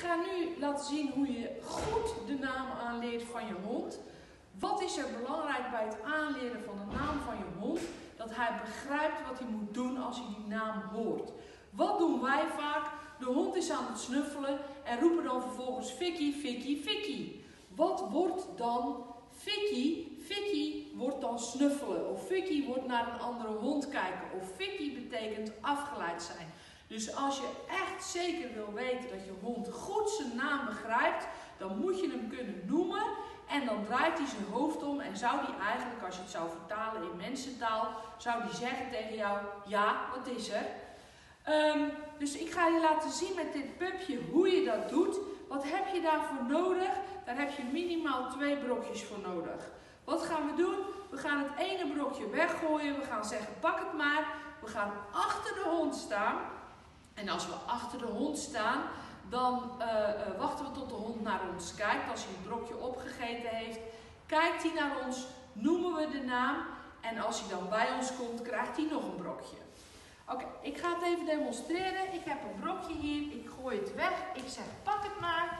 ga nu laten zien hoe je goed de naam aanleert van je hond. Wat is er belangrijk bij het aanleren van de naam van je hond? Dat hij begrijpt wat hij moet doen als hij die naam hoort. Wat doen wij vaak? De hond is aan het snuffelen en roepen dan vervolgens Vicky, Vicky, Vicky. Wat wordt dan Vicky? Vicky wordt dan snuffelen. Of Vicky wordt naar een andere hond kijken. Of Vicky betekent afgeleid zijn. Dus als je echt zeker wil weten dat je hond goed zijn naam begrijpt, dan moet je hem kunnen noemen. En dan draait hij zijn hoofd om en zou hij eigenlijk, als je het zou vertalen in mensentaal, zou hij zeggen tegen jou, ja, wat is er? Dus ik ga je laten zien met dit pupje hoe je dat doet. Wat heb je daarvoor nodig? Daar heb je minimaal 2 brokjes voor nodig. Wat gaan we doen? We gaan het ene brokje weggooien. We gaan zeggen, pak het maar. We gaan achter de hond staan. En als we achter de hond staan, dan wachten we tot de hond naar ons kijkt. Als hij het brokje opgegeten heeft, kijkt hij naar ons, noemen we de naam. En als hij dan bij ons komt, krijgt hij nog een brokje. Oké, ik ga het even demonstreren. Ik heb een brokje hier. Ik gooi het weg. Ik zeg, pak het maar.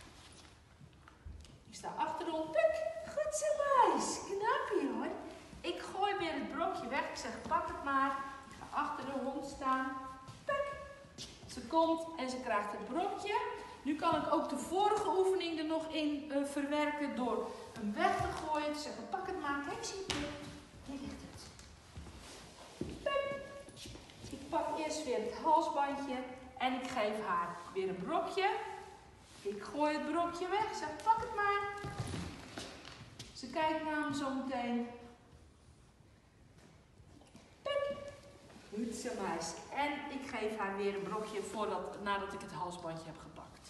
Ik sta achter de hond. Puk, goed zo meis. Knapje hoor. Ik gooi weer het brokje weg. Ik zeg, pak het maar. Ik ga achter de hond staan. Puk. Ze komt en ze krijgt het brokje. Nu kan ik ook de vorige oefening er nog in verwerken door hem weg te gooien. Te zeggen, pak het maar. Kijk, zie je. Hier ligt het. Puk. Ik pak eerst weer het halsbandje en ik geef haar weer een brokje. Ik gooi het brokje weg. Ik zeg, pak het maar. Ze kijkt naar me zo meteen. Puk. Goed zo meis. En ik geef haar weer een brokje nadat ik het halsbandje heb gepakt.